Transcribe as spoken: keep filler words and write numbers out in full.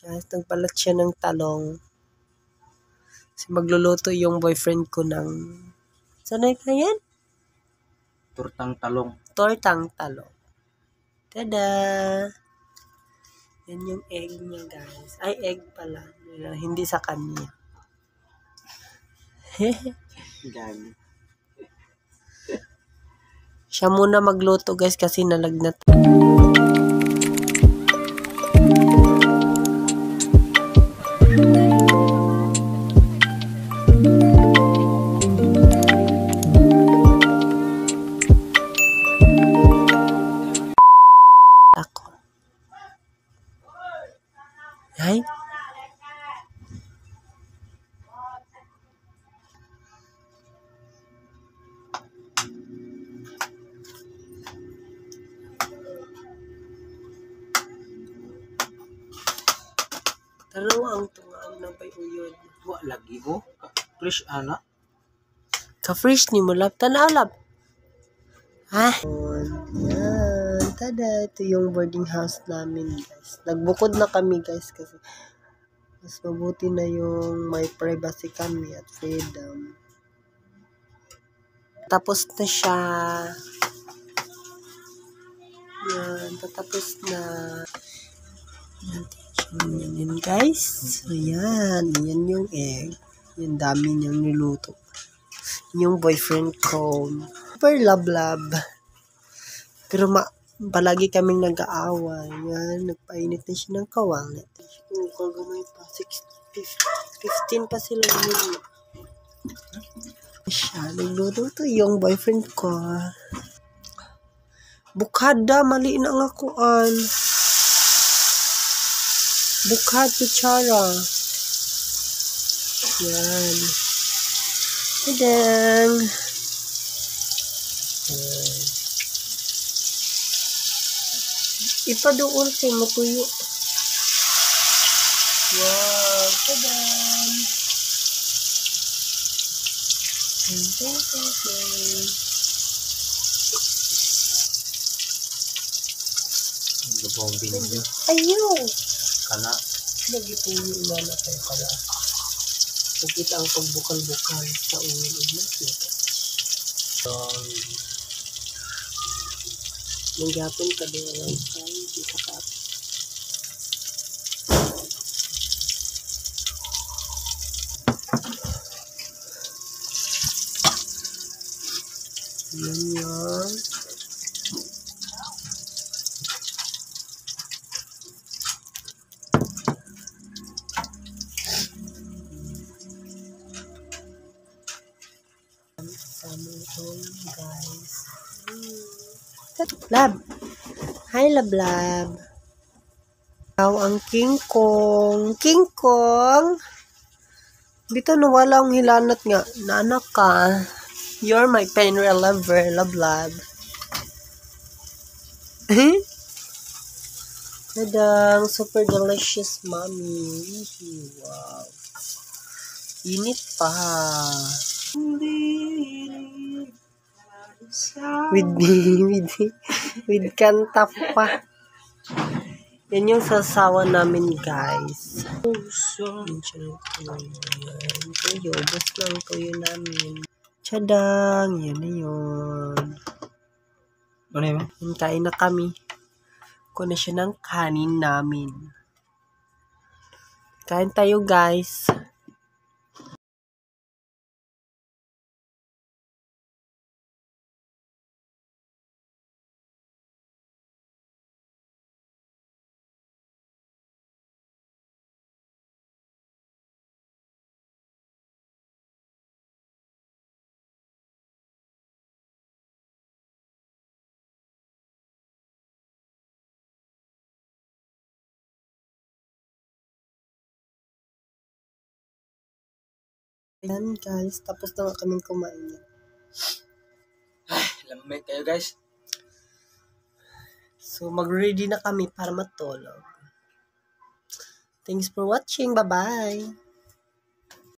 Guys, nagbalat siya ng talong. Kasi magluluto yung boyfriend ko ng... Sanay ka yan? Tortang talong. Tortang talong. Tada! Yan yung egg niya, guys. Ay, egg pala. Hindi sa kanya. Gani. Siya muna magluto, guys, kasi nalagnat. Ako. Ay? Taro ang tungaan ng payuyod. Wa lagi ko. Fresh ana. Ka-fresh ni mo lab. Tanaw lab. Ha? Yan. Tada. Ito yung boarding house namin, guys. Nagbukod na kami, guys. Kasi mas mabuti na yung may privacy kami at freedom. Tapos na siya. Yan. Patapos na. Yan. Yan yun, guys. So, yan. Yan yung egg. Yung dami niyang niluto. Yung boyfriend ko. Super love-love. Pero ma palagi kaming nag-aaway. Yan. Nagpainit na siya ng kawang. Kung kagamay pa. fifteen pa sila yun. Siya. Nagluto to yung boyfriend ko. Bukada. Mali na nga kuan. Bukad kutsara. Yan. Tadang. Uh, ipadoon kayo matuyo. Wow. Tadang. Lubong binyo. Ayaw. Kana. Nagituyo na na kayo kala. Nakita ang pagbukal-bukal sa ulo na siya. So, nanggapon ka doon ang kain. Di ka ka. Yan yan. Guys. Lab. Hi, Lab Lab. Ikaw ang King Kong. King Kong. Dito nawala ang hilanat nga. Naanak ka. You're my pain reliever, Lab Lab. Tadang. Super delicious, mommy. Wow. Init pa. With with with kanta pa. Yan yung sasawa namin, guys. Tuyo, bus lang tuyo namin. Tadang, yan na yun. Ano yun? Kain na kami. Kuha na siya ng kanin namin. Kain tayo, guys. Ayan, guys. Tapos na nga kaming kumain. Ay, lamig kayo, guys. So, mag-ready na kami para matulog. Thanks for watching. Bye-bye.